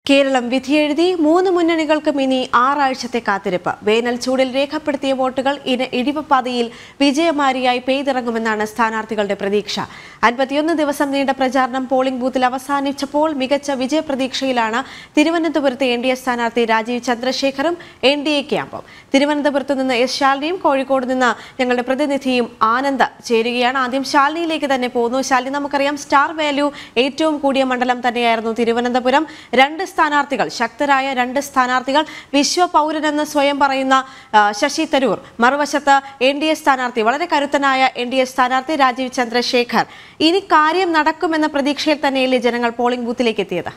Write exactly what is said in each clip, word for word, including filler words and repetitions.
കേരളം വിധിയെഴുതി മൂന്ന് മുന്നണികൾക്കും ഇനി ആറാഴ്ചത്തെ കാത്തിരിപ്പ്. വേനൽ ചൂടിൽ രേഖപ്പെടുത്തിയ വോട്ടുകൾ ഇനി ഇടിവപ്പാതയിൽ വിജയമാരിയായി പെയ്തിറങ്ങുമെന്നാണ് സ്ഥാനാർത്ഥികളുടെ പ്രതീക്ഷ. അൻപത്തിയൊന്ന് ദിവസം നീണ്ട പ്രചാരണം പോളിംഗ് ബൂത്തിൽ അവസാനിച്ചപ്പോൾ മികച്ച വിജയപ്രതീക്ഷയിലാണ് തിരുവനന്തപുരത്തെ എൻ ഡി എ സ്ഥാനാർത്ഥി രാജീവ് ചന്ദ്രശേഖറും എൻ ഡി എ ക്യാമ്പും. തിരുവനന്തപുരത്ത് നിന്ന് എസ് ശാലിനിയും കോഴിക്കോട് നിന്ന് ഞങ്ങളുടെ പ്രതിനിധിയും ആനന്ദ് ചേരുകയാണ്. ആദ്യം ശാലിനിയിലേക്ക് തന്നെ പോകുന്നു. ശാലിനി, നമുക്കറിയാം സ്റ്റാർ വാല്യൂ ഏറ്റവും കൂടിയ മണ്ഡലം തന്നെയായിരുന്നു തിരുവനന്തപുരം. രണ്ട് സ്ഥാനാർത്ഥികൾ, ശക്തരായ രണ്ട് സ്ഥാനാർത്ഥികൾ, വിശ്വപൗരനെന്ന് സ്വയം പറയുന്ന ശശി തരൂർ, മറുവശത്ത് എൻ ഡി എ സ്ഥാനാർത്ഥി, വളരെ കരുത്തനായ എൻ ഡി എ സ്ഥാനാർത്ഥി രാജീവ് ചന്ദ്രശേഖർ. ഇനി കാര്യം നടക്കുമെന്ന പ്രതീക്ഷയിൽ തന്നെയല്ലേ ജനങ്ങൾ പോളിംഗ് ബൂത്തിലേക്ക് എത്തിയത്?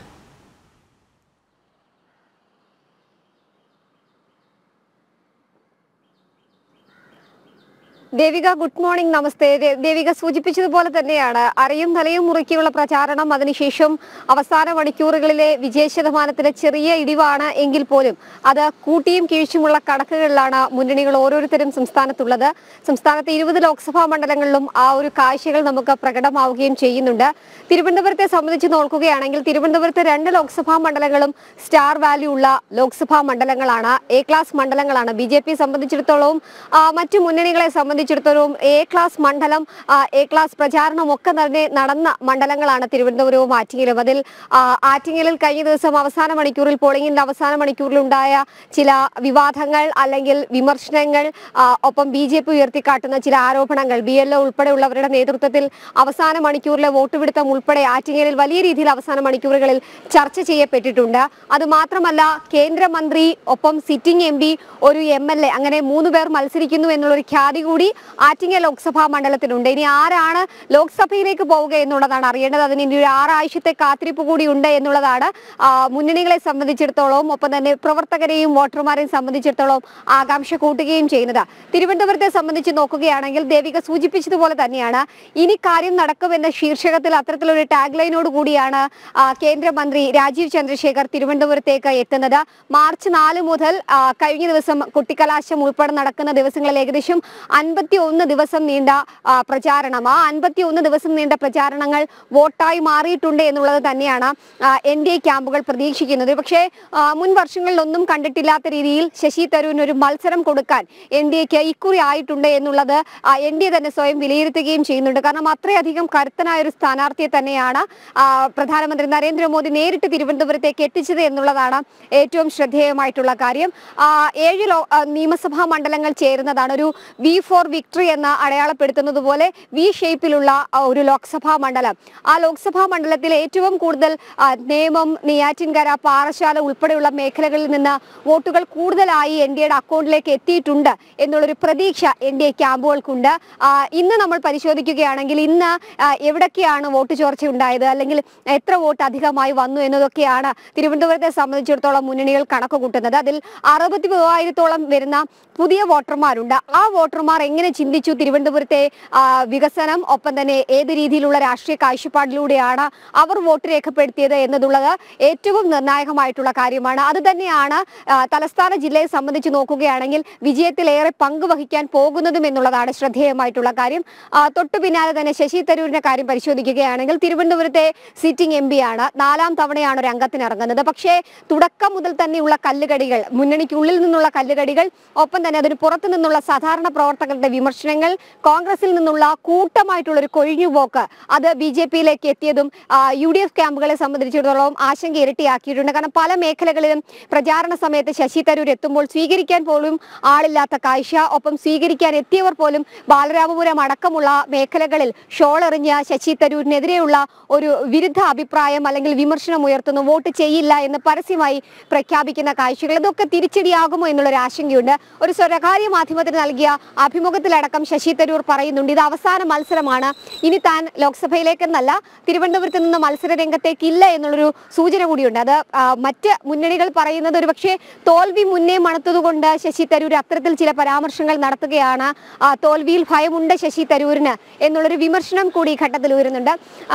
ദേവിക, ഗുഡ് മോർണിംഗ്, നമസ്തേ. ദേവിക സൂചിപ്പിച്ചതുപോലെ തന്നെയാണ് അരയും തലയും മുറുക്കിയുള്ള പ്രചാരണം. അതിനുശേഷം അവസാന മണിക്കൂറുകളിലെ വിജയ ശതമാനത്തിന് ചെറിയ ഇടിവാണ് എങ്കിൽ പോലും അത് കൂട്ടിയും കീഴ്ച്ചുമുള്ള കണക്കുകളിലാണ് മുന്നണികൾ ഓരോരുത്തരും സംസ്ഥാനത്തുള്ളത്. സംസ്ഥാനത്തെ ഇരുപത് ലോക്സഭാ മണ്ഡലങ്ങളിലും ആ ഒരു കാഴ്ചകൾ നമുക്ക് പ്രകടമാവുകയും ചെയ്യുന്നുണ്ട്. തിരുവനന്തപുരത്തെ സംബന്ധിച്ച് നോക്കുകയാണെങ്കിൽ തിരുവനന്തപുരത്തെ രണ്ട് ലോക്സഭാ മണ്ഡലങ്ങളും സ്റ്റാർ വാല്യൂ ഉള്ള ലോക്സഭാ മണ്ഡലങ്ങളാണ്, എ ക്ലാസ് മണ്ഡലങ്ങളാണ്. ബി ജെ പി സംബന്ധിച്ചിടത്തോളം മറ്റു മുന്നണികളെ സംബന്ധിച്ചിടത്തോളം എ ക്ലാസ് മണ്ഡലം, എ ക്ലാസ് പ്രചാരണം ഒക്കെ തന്നെ നടന്ന മണ്ഡലങ്ങളാണ് തിരുവനന്തപുരവും ആറ്റിങ്ങലും. അതിൽ ആറ്റിങ്ങലിൽ കഴിഞ്ഞ ദിവസം അവസാന മണിക്കൂറിൽ, പോളിംഗിന്റെ അവസാന മണിക്കൂറിൽ ഉണ്ടായ ചില വിവാദങ്ങൾ അല്ലെങ്കിൽ വിമർശനങ്ങൾ, ഒപ്പം ബി ജെ പി ഉയർത്തിക്കാട്ടുന്ന ചില ആരോപണങ്ങൾ, ബി എൽ ഒ ഉൾപ്പെടെയുള്ളവരുടെ നേതൃത്വത്തിൽ അവസാന മണിക്കൂറിലെ വോട്ടുപിടുത്തം ഉൾപ്പെടെ ആറ്റിങ്ങലിൽ വലിയ രീതിയിൽ അവസാന മണിക്കൂറുകളിൽ ചർച്ച ചെയ്യപ്പെട്ടിട്ടുണ്ട്. അത് മാത്രമല്ല, കേന്ദ്രമന്ത്രി ഒപ്പം സിറ്റിംഗ് എം പി, ഒരു എം എൽ എ, അങ്ങനെ മൂന്ന് പേർ മത്സരിക്കുന്നു എന്നുള്ളൊരു ഖ്യാതി കൂടി ആറ്റിങ്ങൽ ലോക്സഭാ മണ്ഡലത്തിലുണ്ട്. ഇനി ആരാണ് ലോക്സഭയിലേക്ക് പോവുക എന്നുള്ളതാണ് അറിയേണ്ടത്. അതിന് ഇനി ഒരു ആറാഴ്ചത്തെ കാത്തിരിപ്പ് കൂടി ഉണ്ട് എന്നുള്ളതാണ് മുന്നണികളെ സംബന്ധിച്ചിടത്തോളം, ഒപ്പം തന്നെ പ്രവർത്തകരെയും വോട്ടർമാരെയും സംബന്ധിച്ചിടത്തോളം ആകാംക്ഷ കൂട്ടുകയും ചെയ്യുന്നത്. തിരുവനന്തപുരത്തെ സംബന്ധിച്ച് നോക്കുകയാണെങ്കിൽ ദേവിക സൂചിപ്പിച്ചതുപോലെ തന്നെയാണ് ഇനി കാര്യം നടക്കുമെന്ന ശീർഷകത്തിൽ അത്തരത്തിലൊരു ടാഗ് ലൈനോട് കൂടിയാണ് കേന്ദ്രമന്ത്രി രാജീവ് ചന്ദ്രശേഖർ തിരുവനന്തപുരത്തേക്ക് എത്തുന്നത്. മാർച്ച് നാല് മുതൽ കഴിഞ്ഞ ദിവസം കൊട്ടിക്കലാശം ഉൾപ്പെടെ നടക്കുന്ന ദിവസങ്ങളിൽ ഏകദേശം അൻപത്തി ഒന്ന് ദിവസം നീണ്ട പ്രചാരണം, ആ അൻപത്തി ഒന്ന് ദിവസം നീണ്ട പ്രചാരണങ്ങൾ വോട്ടായി മാറിയിട്ടുണ്ട് എന്നുള്ളത് തന്നെയാണ് എൻ ഡി എ ക്യാമ്പുകൾ പ്രതീക്ഷിക്കുന്നത്. പക്ഷേ മുൻ വർഷങ്ങളിലൊന്നും കണ്ടിട്ടില്ലാത്ത രീതിയിൽ ശശി തരൂരിന് ഒരു മത്സരം കൊടുക്കാൻ എൻ ഡി എക്ക് ഇക്കുറി ആയിട്ടുണ്ട് എന്നുള്ളത് എൻ ഡി എ തന്നെ സ്വയം വിലയിരുത്തുകയും ചെയ്യുന്നുണ്ട്. കാരണം അത്രയധികം കരുത്തനായ ഒരു സ്ഥാനാർത്ഥിയെ തന്നെയാണ് പ്രധാനമന്ത്രി നരേന്ദ്രമോദി നേരിട്ട് തിരുവനന്തപുരത്തേക്ക് എത്തിച്ചത് എന്നുള്ളതാണ് ഏറ്റവും ശ്രദ്ധേയമായിട്ടുള്ള കാര്യം. ഏഴ് നിയമസഭാ മണ്ഡലങ്ങൾ ചേരുന്നതാണ് ഒരു വി ഫോർ വിക്ടറി എന്ന് അടയാളപ്പെടുത്തുന്നത് പോലെ വി ഷേപ്പിലുള്ള ഒരു ലോക്സഭാ മണ്ഡലം. ആ ലോക്സഭാ മണ്ഡലത്തിൽ ഏറ്റവും കൂടുതൽ നേമം, നെയ്യാറ്റിൻകര, പാറശാല ഉൾപ്പെടെയുള്ള മേഖലകളിൽ നിന്ന് വോട്ടുകൾ കൂടുതലായി എൻ ഡി എയുടെ അക്കൗണ്ടിലേക്ക് എത്തിയിട്ടുണ്ട് എന്നുള്ളൊരു പ്രതീക്ഷ എൻ ഡി എ ക്യാമ്പുകൾക്കുണ്ട്. ഇന്ന് നമ്മൾ പരിശോധിക്കുകയാണെങ്കിൽ ഇന്ന് എവിടൊക്കെയാണ് വോട്ട് ചോർച്ച ഉണ്ടായത്, അല്ലെങ്കിൽ എത്ര വോട്ട് അധികമായി വന്നു എന്നതൊക്കെയാണ് തിരുവനന്തപുരത്തെ സംബന്ധിച്ചിടത്തോളം മുന്നണികൾ കണക്ക് കൂട്ടുന്നത്. അതിൽ അറുപത്തി മൂവായിരത്തോളം വരുന്ന പുതിയ വോട്ടർമാരുണ്ട്. ആ വോട്ടർമാർ എങ്ങനെ ചിന്തിച്ചു തിരുവനന്തപുരത്തെ വികസനം, ഒപ്പം തന്നെ ഏത് രീതിയിലുള്ള രാഷ്ട്രീയ കാഴ്ചപ്പാടിലൂടെയാണ് അവർ വോട്ട് രേഖപ്പെടുത്തിയത് എന്നതുള്ളത് ഏറ്റവും നിർണായകമായിട്ടുള്ള കാര്യമാണ്. അത് തന്നെയാണ് തലസ്ഥാന ജില്ലയെ സംബന്ധിച്ച് നോക്കുകയാണെങ്കിൽ വിജയത്തിലേറെ പങ്കുവഹിക്കാൻ പോകുന്നതും എന്നുള്ളതാണ് ശ്രദ്ധേയമായിട്ടുള്ള കാര്യം. തൊട്ടു പിന്നാലെ തന്നെ ശശി തരൂരിന്റെ കാര്യം പരിശോധിക്കുകയാണെങ്കിൽ തിരുവനന്തപുരത്തെ സിറ്റിംഗ് എം പി ആണ്, നാലാം തവണയാണ് ഒരു അംഗത്തിന് ഇറങ്ങുന്നത്. പക്ഷേ തുടക്കം മുതൽ തന്നെയുള്ള കല്ലുകടികൾ, മുന്നണിക്കുള്ളിൽ നിന്നുള്ള കല്ലുകടികൾ, ഒപ്പം തന്നെ അതിന് പുറത്തു നിന്നുള്ള സാധാരണ പ്രവർത്തകരുടെ വിമർശനങ്ങൾ, കോൺഗ്രസിൽ നിന്നുള്ള കൂട്ടമായിട്ടുള്ള ഒരു കൊഴിഞ്ഞുപോക്ക്, അത് ബി ജെ പിയിലേക്ക് എത്തിയതും യു ഡി എഫ് ക്യാമ്പുകളെ സംബന്ധിച്ചിടത്തോളം ആശങ്ക ഇരട്ടിയാക്കിയിട്ടുണ്ട്. കാരണം പല മേഖലകളിലും പ്രചാരണ സമയത്ത് ശശി തരൂർ എത്തുമ്പോൾ സ്വീകരിക്കാൻ പോലും ആളില്ലാത്ത കാഴ്ച, ഒപ്പം സ്വീകരിക്കാൻ എത്തിയവർ പോലും ബാലരാമപുരം അടക്കമുള്ള മേഖലകളിൽ ഷോളെറിഞ്ഞ ശശി തരൂരിനെതിരെയുള്ള ഒരു വിരുദ്ധ അഭിപ്രായം അല്ലെങ്കിൽ വിമർശനം ഉയർത്തുന്നു, വോട്ട് ചെയ്യില്ല എന്ന് പരസ്യമായി പ്രഖ്യാപിക്കുന്ന കാഴ്ചകൾ, ഇതൊക്കെ തിരിച്ചടിയാകുമോ എന്നുള്ളൊരു ആശങ്കയുണ്ട്. ഒരു സ്വകാര്യ മാധ്യമത്തിന് നൽകിയ അഭിമുഖത്തിലടക്കം ശശി തരൂർ പറയുന്നുണ്ട് ഇത് അവസാന മത്സരമാണ്, ഇനി താൻ ലോക്സഭയിലേക്കെന്നല്ല തിരുവനന്തപുരത്ത് നിന്ന് മത്സര രംഗത്തേക്കില്ല എന്നുള്ളൊരു സൂചന കൂടിയുണ്ട്. അത് മറ്റ് മുന്നണികൾ പറയുന്നത് ഒരു പക്ഷേ തോൽവി മുന്നേ മണത്തതുകൊണ്ട് ശശി തരൂർ അത്തരത്തിൽ ചില പരാമർശങ്ങൾ നടത്തുകയാണ്, തോൽവിയിൽ ഭയമുണ്ട് ശശി തരൂരിന് എന്നുള്ളൊരു വിമർശനം കൂടി ഈ ഘട്ടത്തിൽ ഉയരുന്നുണ്ട്.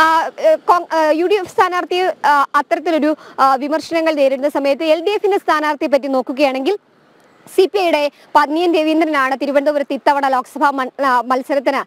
യു ഡി എഫ് സ്ഥാനാർത്ഥി അത്തരത്തിലൊരു വിമർശനങ്ങൾ നേരിടുന്ന സമയത്ത് എൽ ഡി എഫിന്റെ സ്ഥാനാർത്ഥിയെ പറ്റി നോക്കുകയാണെങ്കിൽ സി പി ഐയുടെ പന്നിയൻ രവീന്ദ്രനാണ് തിരുവനന്തപുരത്ത് ഇത്തവണ ലോക്സഭാ മത്സരത്തിന്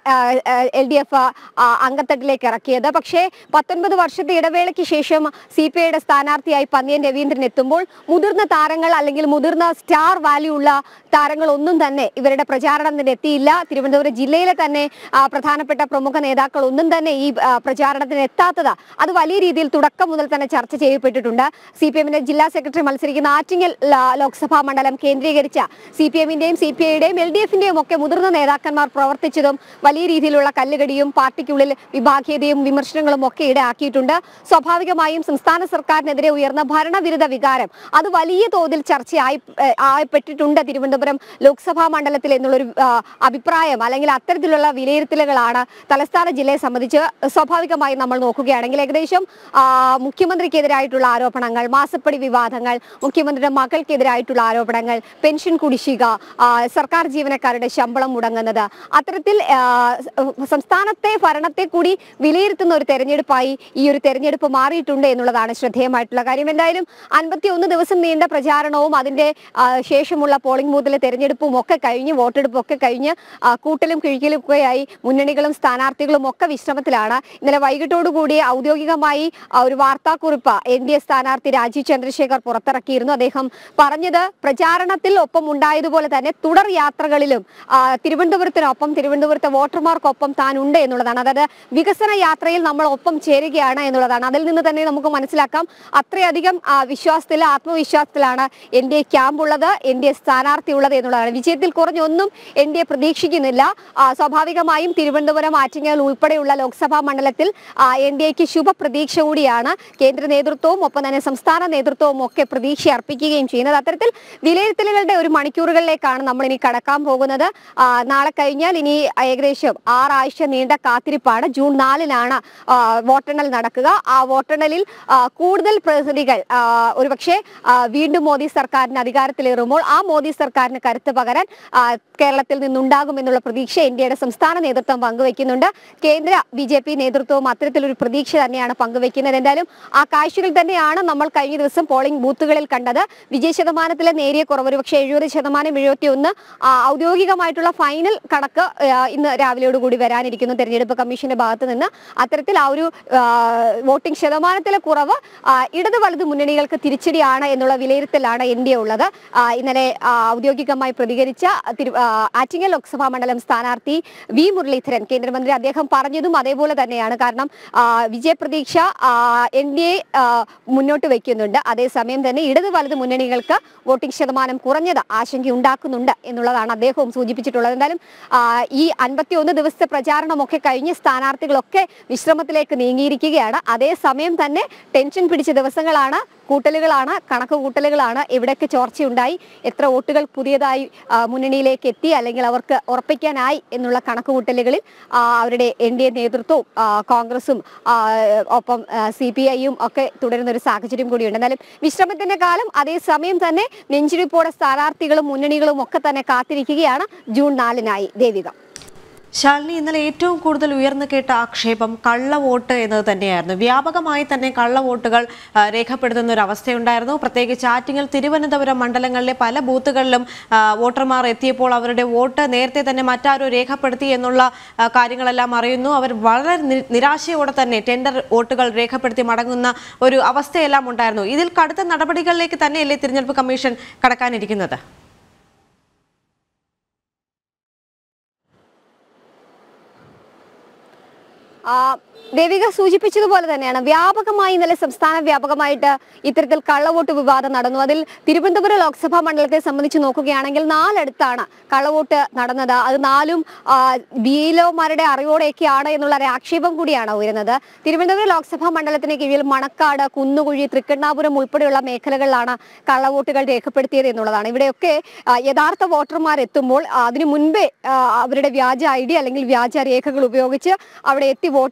എൽ ഡി എഫ് അംഗത്തട്ടിലേക്ക് ഇറക്കിയത്. പക്ഷേ പത്തൊൻപത് വർഷത്തെ ഇടവേളയ്ക്ക് ശേഷം സി പി ഐയുടെ സ്ഥാനാർത്ഥിയായി പന്നിയൻ രവീന്ദ്രൻ എത്തുമ്പോൾ മുതിർന്ന താരങ്ങൾ അല്ലെങ്കിൽ മുതിർന്ന സ്റ്റാർ വാല്യൂ ഉള്ള താരങ്ങൾ ഒന്നും തന്നെ ഇവരുടെ പ്രചാരണത്തിന് എത്തിയില്ല. തിരുവനന്തപുരം ജില്ലയിലെ തന്നെ പ്രധാനപ്പെട്ട പ്രമുഖ നേതാക്കൾ ഒന്നും തന്നെ ഈ പ്രചാരണത്തിന് എത്താത്തത് അത് വലിയ രീതിയിൽ തുടക്കം മുതൽ തന്നെ ചർച്ച ചെയ്യപ്പെട്ടിട്ടുണ്ട്. സി പി എമ്മിന്റെ ജില്ലാ സെക്രട്ടറി മത്സരിക്കുന്ന ആറ്റിങ്ങൽ ലോക്സഭാ മണ്ഡലം കേന്ദ്രീകരിച്ച സി പി എമ്മിന്റെയും സി പി ഐയുടെയും എൽ ഡി എഫിന്റെയും ഒക്കെ മുതിർന്ന നേതാക്കന്മാർ പ്രവർത്തിച്ചതും വലിയ രീതിയിലുള്ള കല്ലുകടിയും പാർട്ടിക്കുള്ളിൽ വിഭാഗീയതയും വിമർശനങ്ങളും ഒക്കെ ഇടയാക്കിയിട്ടുണ്ട്. സ്വാഭാവികമായും സംസ്ഥാന സർക്കാരിനെതിരെ ഉയർന്ന ഭരണവിരുദ്ധ വികാരം അത് വലിയ തോതിൽ ചർച്ചയായി ആയപ്പെട്ടിട്ടുണ്ട് തിരുവനന്തപുരം ലോക്സഭാ മണ്ഡലത്തിൽ എന്നുള്ളൊരു അഭിപ്രായം അല്ലെങ്കിൽ അത്തരത്തിലുള്ള വിലയിരുത്തലുകളാണ് തലസ്ഥാന ജില്ലയെ സംബന്ധിച്ച് സ്വാഭാവികമായും നമ്മൾ നോക്കുകയാണെങ്കിൽ ഏകദേശം മുഖ്യമന്ത്രിക്കെതിരായിട്ടുള്ള ആരോപണങ്ങൾ, മാസപ്പടി വിവാദങ്ങൾ, മുഖ്യമന്ത്രിയുടെ മകൾക്കെതിരായിട്ടുള്ള ആരോപണങ്ങൾ, പെൻഷൻ കുടിശ്ശിക, സർക്കാർ ജീവനക്കാരുടെ ശമ്പളം മുടങ്ങുന്നത്, അത്തരത്തിൽ സംസ്ഥാനത്തെ ഭരണത്തെ കൂടി വിലയിരുത്തുന്ന ഒരു തെരഞ്ഞെടുപ്പായി ഈ ഒരു തെരഞ്ഞെടുപ്പ് മാറിയിട്ടുണ്ട് എന്നുള്ളതാണ് ശ്രദ്ധേയമായിട്ടുള്ള കാര്യം. എന്തായാലും അൻപത്തി ഒന്ന് ദിവസം നീണ്ട പ്രചാരണവും അതിന്റെ ശേഷമുള്ള പോളിംഗ് ബൂത്തിലെ തെരഞ്ഞെടുപ്പും ഒക്കെ കഴിഞ്ഞ് വോട്ടെടുപ്പും ഒക്കെ കഴിഞ്ഞ് കൂട്ടലും കിഴിക്കലും ഒക്കെയായി മുന്നണികളും സ്ഥാനാർത്ഥികളും ഒക്കെ വിശ്രമത്തിലാണ്. ഇന്നലെ വൈകിട്ടോടുകൂടി ഔദ്യോഗികമായി ഒരു വാർത്താക്കുറിപ്പ് എൻ ഡി എ സ്ഥാനാർത്ഥി രാജീവ് ചന്ദ്രശേഖർ പുറത്തിറക്കിയിരുന്നു. അദ്ദേഹം പറഞ്ഞത് പ്രചാരണത്തിൽ ഒപ്പം ഉണ്ടായതുപോലെ തന്നെ തുടർ യാത്രകളിലും തിരുവനന്തപുരത്തിനൊപ്പം തിരുവനന്തപുരത്തെ വോട്ടർമാർക്കൊപ്പം താൻ ഉണ്ട് എന്നുള്ളതാണ്. അതായത് വികസന യാത്രയിൽ നമ്മൾ ഒപ്പം ചേരുകയാണ് എന്നുള്ളതാണ്. അതിൽ നിന്ന് തന്നെ നമുക്ക് മനസ്സിലാക്കാം അത്രയധികം വിശ്വാസത്തിൽ ആത്മവിശ്വാസത്തിലാണ് എൻ ഡി എ ക്യാമ്പ് ഉള്ളത്, എൻ ഡി എ സ്ഥാനാർത്ഥി ഉള്ളത് എന്നുള്ളതാണ്. വിജയത്തിൽ കുറഞ്ഞൊന്നും എൻ ഡി എ പ്രതീക്ഷിക്കുന്നില്ല. സ്വാഭാവികമായും തിരുവനന്തപുരം, ആറ്റിങ്ങൽ ഉൾപ്പെടെയുള്ള ലോക്സഭാ മണ്ഡലത്തിൽ എൻ ഡി എക്ക് ശുഭപ്രതീക്ഷ കൂടിയാണ് കേന്ദ്ര നേതൃത്വവും ഒപ്പം തന്നെ സംസ്ഥാന നേതൃത്വവും ഒക്കെ പ്രതീക്ഷ അർപ്പിക്കുകയും ചെയ്യുന്നത്. അത്തരത്തിൽ വിലയിരുത്തലുകളുടെ ഒരു മണിക്കൂറുകളിലേക്കാണ് നമ്മൾ ഇനി കടക്കാൻ പോകുന്നത്. നാളെ കഴിഞ്ഞാൽ ഇനി ഏകദേശം ആറാഴ്ച നീണ്ട കാത്തിരിപ്പാണ്. ജൂൺ നാലിനാണ് വോട്ടെണ്ണൽ നടക്കുക. ആ വോട്ടെണ്ണലിൽ കൂടുതൽ പ്രതിനിധികൾ ഒരുപക്ഷെ വീണ്ടും മോദി സർക്കാരിന് അധികാരത്തിലേറുമ്പോൾ ആ മോദി സർക്കാരിന് കരുത്ത് പകരാൻ കേരളത്തിൽ നിന്നുണ്ടാകുമെന്നുള്ള പ്രതീക്ഷ ഇന്ത്യയുടെ സംസ്ഥാന നേതൃത്വം പങ്കുവെക്കുന്നുണ്ട്. കേന്ദ്ര ബി ജെ പി നേതൃത്വവും അത്തരത്തിലൊരു പ്രതീക്ഷ തന്നെയാണ് പങ്കുവെക്കുന്നത്. എന്തായാലും ആ കാഴ്ചകൾ തന്നെയാണ് നമ്മൾ കഴിഞ്ഞ ദിവസം പോളിംഗ് ബൂത്തുകളിൽ കണ്ടത്. വിജയ ശതമാനത്തിലെ നേരിയ കുറവ്, ഒരുപക്ഷെ എഴുപത് ശതമാനം എഴുപത്തി ഒന്ന് ഔദ്യോഗികമായിട്ടുള്ള ഫൈനൽ കണക്ക് ഇന്ന് രാവിലെയോടുകൂടി വരാനിരിക്കുന്നു തെരഞ്ഞെടുപ്പ് കമ്മീഷന്റെ ഭാഗത്ത് നിന്ന്. അത്തരത്തിൽ ആ ഒരു വോട്ടിംഗ് ശതമാനത്തിലെ കുറവ് ഇടത് വലത് മുന്നണികൾക്ക് തിരിച്ചടിയാണ് എന്നുള്ള വിലയിരുത്തലാണ് എൻ ഡി എ ഉള്ളത്. ഇന്നലെ ഔദ്യോഗികമായി പ്രതികരിച്ച ആറ്റിങ്ങൽ ലോക്സഭാ മണ്ഡലം സ്ഥാനാർത്ഥി വി മുരളീധരൻ കേന്ദ്രമന്ത്രി അദ്ദേഹം പറഞ്ഞതും അതേപോലെ തന്നെയാണ്. കാരണം വിജയപ്രതീക്ഷ എൻ ഡി എ മുന്നോട്ട് വയ്ക്കുന്നുണ്ട്. അതേസമയം തന്നെ ഇടത് വലത് മുന്നണികൾക്ക് വോട്ടിംഗ് ശതമാനം കുറഞ്ഞത് ആശങ്കയുണ്ടാക്കുന്നുണ്ട് എന്നുള്ളതാണ് അദ്ദേഹവും സൂചിപ്പിച്ചിട്ടുള്ളത്. എന്തായാലും ഈ അൻപത്തി ഒന്ന് ദിവസത്തെ പ്രചാരണമൊക്കെ കഴിഞ്ഞ് സ്ഥാനാർത്ഥികളൊക്കെ വിശ്രമത്തിലേക്ക് നീങ്ങിയിരിക്കുകയാണ്. അതേസമയം തന്നെ ടെൻഷൻ പിടിച്ച ദിവസങ്ങളാണ്, കൂട്ടലുകളാണ്, കണക്ക് കൂട്ടലുകളാണ്. എവിടെയൊക്കെ ചോർച്ചയുണ്ടായി, എത്ര വോട്ടുകൾ പുതിയതായി മുന്നണിയിലേക്ക് എത്തി അല്ലെങ്കിൽ അവർക്ക് ഉറപ്പിക്കാനായി എന്നുള്ള കണക്ക് കൂട്ടലുകളിൽ അവരുടെ എൻ ഡി എ നേതൃത്വവും കോൺഗ്രസും ഒപ്പം സി പി ഐയും ഒക്കെ തുടരുന്ന ഒരു സാഹചര്യം കൂടിയുണ്ട്. എന്നാലും വിശ്രമത്തിന്റെ കാലം, അതേസമയം തന്നെ നെഞ്ചിടിപ്പോടെ സ്ഥാനാർത്ഥികളും മുന്നണികളും ഒക്കെ തന്നെ കാത്തിരിക്കുകയാണ് ജൂൺ നാലിനായി. ദേവിക. ശാലിനി, ഇന്നലെ ഏറ്റവും കൂടുതൽ ഉയർന്നു കേട്ട ആക്ഷേപം കള്ളവോട്ട് എന്നത് തന്നെയായിരുന്നു. വ്യാപകമായി തന്നെ കള്ളവോട്ടുകൾ രേഖപ്പെടുത്തുന്ന ഒരു അവസ്ഥയുണ്ടായിരുന്നു. പ്രത്യേകിച്ച് ആറ്റിങ്ങൽ, തിരുവനന്തപുരം മണ്ഡലങ്ങളിലെ പല ബൂത്തുകളിലും വോട്ടർമാർ എത്തിയപ്പോൾ അവരുടെ വോട്ട് നേരത്തെ തന്നെ മറ്റാരോ രേഖപ്പെടുത്തി എന്നുള്ള കാര്യങ്ങളെല്ലാം അറിയുന്നു. അവർ വളരെ നിരാശയോടെ തന്നെ ടെൻഡർ വോട്ടുകൾ രേഖപ്പെടുത്തി മടങ്ങുന്ന ഒരു അവസ്ഥയെല്ലാം ഉണ്ടായിരുന്നു. ഇതിൽ കടുത്ത നടപടികളിലേക്ക് തന്നെയല്ലേ തിരഞ്ഞെടുപ്പ് കമ്മീഷൻ കടക്കാനിരിക്കുന്നത്? ദേവിക സൂചിപ്പിച്ചതുപോലെ തന്നെയാണ് വ്യാപകമായി ഇന്നലെ സംസ്ഥാന വ്യാപകമായിട്ട് ഇത്തരത്തിൽ കള്ളവോട്ട് വിവാദം നടന്നു. അതിൽ തിരുവനന്തപുരം ലോക്സഭാ മണ്ഡലത്തെ സംബന്ധിച്ച് നോക്കുകയാണെങ്കിൽ നാലിടത്താണ് കള്ളവോട്ട് നടന്നത്. അത് നാലും ബി എൽഒമാരുടെ അറിവോടെയൊക്കെയാണ് എന്നുള്ള ഒരു ആക്ഷേപം കൂടിയാണ് ഉയരുന്നത്. തിരുവനന്തപുരം ലോക്സഭാ മണ്ഡലത്തിന് കീഴിൽ മണക്കാട്, കുന്നുകുഴി, തൃക്കണ്ണാപുരം ഉൾപ്പെടെയുള്ള മേഖലകളിലാണ് കള്ളവോട്ടുകൾ രേഖപ്പെടുത്തിയത് എന്നുള്ളതാണ്. ഇവിടെയൊക്കെ യഥാർത്ഥ വോട്ടർമാർ എത്തുമ്പോൾ അതിനു മുൻപേ അവരുടെ വ്യാജ ഐ ഡി അല്ലെങ്കിൽ വ്യാജ രേഖകൾ ഉപയോഗിച്ച് അവിടെ എത്തി വോട്ട് രേഖപ്പെടുത്തി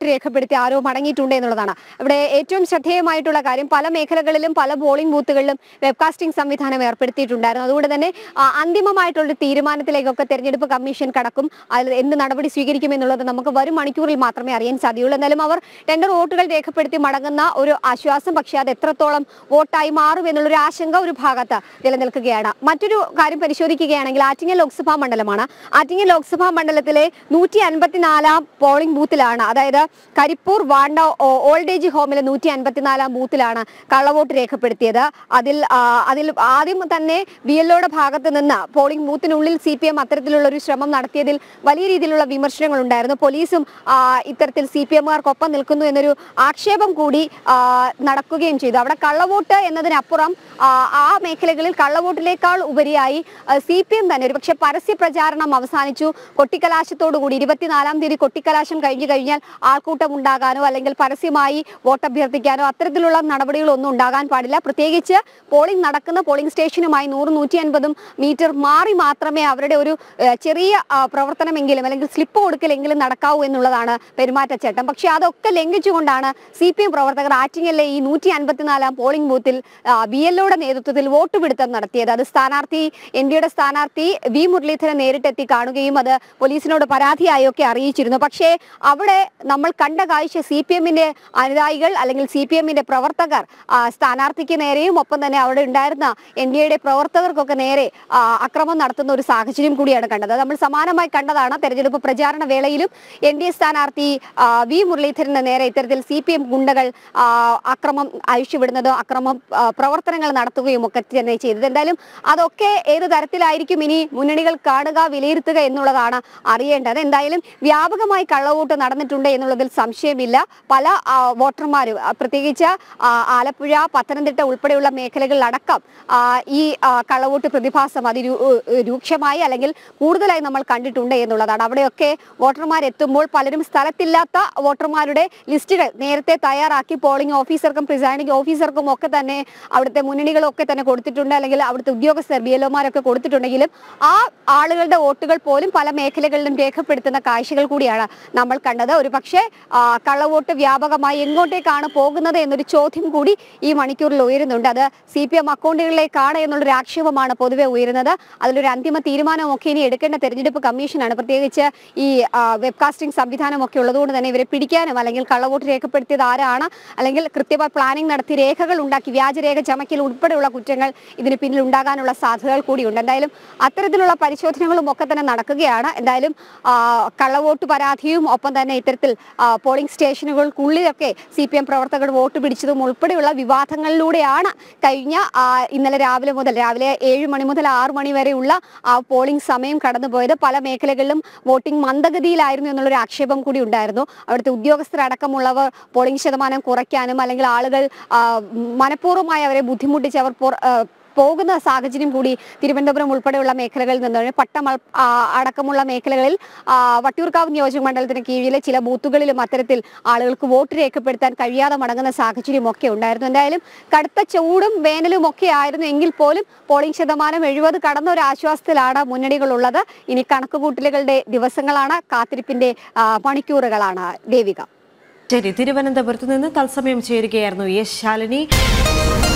രേഖപ്പെടുത്തി ആരോ മടങ്ങിയിട്ടുണ്ട് എന്നുള്ളതാണ്. ഇവിടെ ഏറ്റവും ശ്രദ്ധേയമായിട്ടുള്ള കാര്യം, പല മേഖലകളിലും പല പോളിംഗ് ബൂത്തുകളിലും വെബ്കാസ്റ്റിംഗ് സംവിധാനം ഏർപ്പെടുത്തിയിട്ടുണ്ടായിരുന്നു. അതുകൊണ്ട് തന്നെ അന്തിമമായിട്ടുള്ള തീരുമാനത്തിലേക്കൊക്കെ തെരഞ്ഞെടുപ്പ് കമ്മീഷൻ കടക്കും. അതിൽ എന്ത് നടപടി സ്വീകരിക്കുമെന്നുള്ളത് നമുക്ക് വരും മണിക്കൂറിൽ മാത്രമേ അറിയാൻ സാധ്യതയുള്ളൂ. എന്നാലും അവർ ടെൻഡർ വോട്ടുകൾ രേഖപ്പെടുത്തി മടങ്ങുന്ന ഒരു ആശ്വാസം, പക്ഷേ അത് എത്രത്തോളം വോട്ടായി മാറും എന്നുള്ളൊരു ആശങ്ക ഒരു ഭാഗത്ത് നിലനിൽക്കുകയാണ്. മറ്റൊരു കാര്യം പരിശോധിക്കുകയാണെങ്കിൽ ആറ്റിങ്ങൽ ലോക്സഭാ മണ്ഡലമാണ്. ആറ്റിങ്ങൽ ലോക്സഭാ മണ്ഡലത്തിലെ നൂറ്റി അൻപത്തിനാലാം പോളിംഗ് ബൂത്തിലാണ്, അതായത് കരിപ്പൂർ വാണ്ട ഓൾഡ് ഏജ് ഹോമിലെ നൂറ്റി അൻപത്തിനാലാം ബൂത്തിലാണ് കള്ളവോട്ട് രേഖപ്പെടുത്തിയത്. അതിൽ അതിൽ ആദ്യം തന്നെ ബി എൽ ഒയുടെ ഭാഗത്ത് നിന്ന് പോളിംഗ് ബൂത്തിനുള്ളിൽ സി പി എം അത്തരത്തിലുള്ള ഒരു ശ്രമം നടത്തിയതിൽ വലിയ രീതിയിലുള്ള വിമർശനങ്ങൾ ഉണ്ടായിരുന്നു. പോലീസും ഇത്തരത്തിൽ സി പി എമ്മുകാർക്കൊപ്പം നിൽക്കുന്നു എന്നൊരു ആക്ഷേപം കൂടി നടക്കുകയും ചെയ്തു. അവിടെ കള്ളവോട്ട് എന്നതിനപ്പുറം ആ മേഖലകളിൽ കള്ളവോട്ടിനേക്കാൾ ഉപരിയായി സി പി എം തന്നെ ഒരു പക്ഷെ പരസ്യ പ്രചാരണം അവസാനിച്ചു. കൊട്ടിക്കലാശത്തോടുകൂടി ഇരുപത്തിനാലാം തീയതി കൊട്ടിക്കലാശം കഴിഞ്ഞു കഴിഞ്ഞാൽ ആൾക്കൂട്ടം ഉണ്ടാകാനോ അല്ലെങ്കിൽ പരസ്യമായി വോട്ട് അഭ്യർത്ഥിക്കാനോ അത്തരത്തിലുള്ള നടപടികളൊന്നും ഉണ്ടാകാൻ പാടില്ല. പ്രത്യേകിച്ച് പോളിംഗ് നടക്കുന്ന പോളിംഗ് സ്റ്റേഷനുമായി നൂറ് നൂറ്റി അൻപതും മീറ്റർ മാറി മാത്രമേ അവരുടെ ഒരു ചെറിയ പ്രവർത്തനമെങ്കിലും അല്ലെങ്കിൽ സ്ലിപ്പ് കൊടുക്കലെങ്കിലും നടക്കാവൂ എന്നുള്ളതാണ് പെരുമാറ്റച്ചട്ടം. പക്ഷെ അതൊക്കെ ലംഘിച്ചുകൊണ്ടാണ് സി പി എം പ്രവർത്തകർ ആറ്റിങ്ങലിലെ ഈ നൂറ്റി അൻപത്തിനാലാം പോളിംഗ് ബൂത്തിൽ ബി എൽ ഒയുടെ നേതൃത്വത്തിൽ വോട്ട് പിടുത്തം നടത്തിയത്. അത് സ്ഥാനാർത്ഥി എൻ ഡിയുടെ സ്ഥാനാർത്ഥി വി മുരളീധരൻ നേരിട്ടെത്തി കാണുകയും അത് പോലീസിനോട് പരാതിയായൊക്കെ അറിയിച്ചിരുന്നു. പക്ഷേ അവിടെ നമ്മൾ കണ്ട കാഴ്ച സി പി എമ്മിന്റെ അനുയായികൾ അല്ലെങ്കിൽ സി പി എമ്മിന്റെ പ്രവർത്തകർ സ്ഥാനാർത്ഥിക്ക് നേരെയും ഒപ്പം തന്നെ അവിടെ ഉണ്ടായിരുന്ന എൻ ഡി എയുടെ പ്രവർത്തകർക്കൊക്കെ നേരെ അക്രമം നടത്തുന്ന ഒരു സാഹചര്യം കൂടിയാണ് കണ്ടത്. നമ്മൾ സമാനമായി കണ്ടതാണ് തെരഞ്ഞെടുപ്പ് പ്രചാരണ വേളയിലും എൻ ഡി എ സ്ഥാനാർത്ഥി വി മുരളീധരന് നേരെ ഇത്തരത്തിൽ സി പി എം ഗുണ്ടകൾ അക്രമം അഴിച്ചുവിടുന്നതോ അക്രമം പ്രവർത്തനങ്ങൾ നടത്തുകയും ഒക്കെ തന്നെ ചെയ്തത്. എന്തായാലും അതൊക്കെ ഏത് തരത്തിലായിരിക്കും ഇനി മുന്നണികൾ കാണുക, വിലയിരുത്തുക എന്നുള്ളതാണ് അറിയേണ്ടത്. എന്തായാലും വ്യാപകമായി കള്ളവോട്ട് നടന്നിട്ടുണ്ട് എന്നുള്ളതിൽ സംശയമില്ല. പല വോട്ടർമാരും പ്രത്യേകിച്ച് ആലപ്പുഴ, പത്തനംതിട്ട ഉൾപ്പെടെയുള്ള മേഖലകളിലടക്കം ഈ കള്ളവോട്ട് പ്രതിഭാസം അതിരൂക്ഷമായി അല്ലെങ്കിൽ കൂടുതലായി നമ്മൾ കണ്ടിട്ടുണ്ട് എന്നുള്ളതാണ്. അവിടെയൊക്കെ വോട്ടർമാർ എത്തുമ്പോൾ പലരും സ്ഥലത്തില്ലാത്ത വോട്ടർമാരുടെ ലിസ്റ്റുകൾ നേരത്തെ തയ്യാറാക്കി പോളിംഗ് ഓഫീസർക്കും പ്രിസൈഡിംഗ് ഓഫീസർക്കും ഒക്കെ തന്നെ അവിടുത്തെ മുന്നണികളൊക്കെ തന്നെ കൊടുത്തിട്ടുണ്ട്, അല്ലെങ്കിൽ അവിടുത്തെ ഉദ്യോഗസ്ഥർ ബി എൽ ഒമാരൊക്കെ കൊടുത്തിട്ടുണ്ടെങ്കിലും ആ ആളുകളുടെ വോട്ടുകൾ പോലും പല മേഖലകളിലും രേഖപ്പെടുത്തുന്ന കാഴ്ചകൾ കൂടിയാണ് നമ്മൾ കണ്ടത്. ഒരു പക്ഷേ കള്ളവോട്ട് വ്യാപകമായി എങ്ങോട്ടേക്കാണ് പോകുന്നത് എന്നൊരു ചോദ്യം കൂടി ഈ മണിക്കൂറിൽ ഉയരുന്നുണ്ട്. അത് സി പി എം അക്കൗണ്ടുകളിലേക്കാണ് എന്നുള്ളൊരു ആക്ഷേപമാണ് പൊതുവെ ഉയരുന്നത്. അതിലൊരു അന്തിമ തീരുമാനമൊക്കെ ഇനി എടുക്കേണ്ട തെരഞ്ഞെടുപ്പ് കമ്മീഷനാണ്. പ്രത്യേകിച്ച് ഈ വെബ്കാസ്റ്റിംഗ് സംവിധാനമൊക്കെ ഉള്ളതുകൊണ്ട് തന്നെ ഇവരെ പിടിക്കാനും അല്ലെങ്കിൽ കള്ളവോട്ട് രേഖപ്പെടുത്തിയത് ആരാണ് അല്ലെങ്കിൽ കൃത്യമായി പ്ലാനിംഗ് നടത്തി രേഖകൾ ഉണ്ടാക്കി വ്യാജരേഖ ചമക്കൽ ഉൾപ്പെടെയുള്ള കുറ്റങ്ങൾ ഇതിന് പിന്നിൽ ഉണ്ടാകാനുള്ള സാധ്യതകൾ കൂടിയുണ്ട്. എന്തായാലും അത്തരത്തിലുള്ള പരിശോധനകളും ഒക്കെ തന്നെ നടക്കുകയാണ്. എന്തായാലും കള്ളവോട്ട് പരാതിയും ഒപ്പം തന്നെ ഇത്തരത്തിൽ പോളിംഗ് സ്റ്റേഷനുകൾക്കുള്ളിലൊക്കെ സി പി എം പ്രവർത്തകർ വോട്ട് പിടിച്ചതും ഉൾപ്പെടെയുള്ള വിവാദങ്ങളിലൂടെയാണ് കഴിഞ്ഞ ഇന്നലെ രാവിലെ മുതൽ രാവിലെ ഏഴ് മണി മുതൽ ആറ് മണി വരെയുള്ള ആ പോളിംഗ് സമയം കടന്നുപോയത്. പല മേഖലകളിലും വോട്ടിംഗ് മന്ദഗതിയിലായിരുന്നു എന്നുള്ളൊരു ആക്ഷേപം കൂടി ഉണ്ടായിരുന്നു. അവിടുത്തെ ഉദ്യോഗസ്ഥരടക്കമുള്ളവർ പോളിംഗ് ശതമാനം കുറയ്ക്കാനും അല്ലെങ്കിൽ ആളുകൾ മനഃപൂർവ്വമായി അവരെ ബുദ്ധിമുട്ടിച്ച് അവർ പോകുന്ന സാഹചര്യം കൂടി തിരുവനന്തപുരം ഉൾപ്പെടെയുള്ള മേഖലകളിൽ നിന്ന് പട്ടം അടക്കമുള്ള മേഖലകളിൽ വട്ടിയൂർക്കാവ് നിയോജക മണ്ഡലത്തിന് കീഴിലെ ചില ബൂത്തുകളിലും അത്തരത്തിൽ ആളുകൾക്ക് വോട്ട് രേഖപ്പെടുത്താൻ കഴിയാതെ മടങ്ങുന്ന സാഹചര്യം ഒക്കെ ഉണ്ടായിരുന്നു. എന്തായാലും കടുത്ത ചൂടും വേനലും ഒക്കെ ആയിരുന്നു എങ്കിൽ പോലും പോളിംഗ് ശതമാനം എഴുപത് കടന്ന ഒരു ആശ്വാസത്തിലാണ് മുന്നണികളുള്ളത്. ഇനി കണക്കുകൂട്ടലുകളുടെ ദിവസങ്ങളാണ്, കാത്തിരിപ്പിന്റെ മണിക്കൂറുകളാണ്. ദേവിക. ശരി, തിരുവനന്തപുരത്ത് നിന്ന് തത്സമയം ചേരുകയായിരുന്നു എസ് ശാലിനി.